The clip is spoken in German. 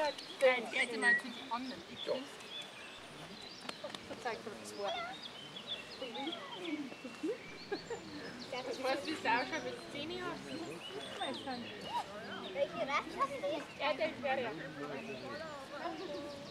Nein, jetzt mal zu den anderen. So zeigt er zwei. Ich weiß, wie es ausschaut, wenn es 10 Jahre sind. Welche Rasse hast du? Ja, der wäre ja.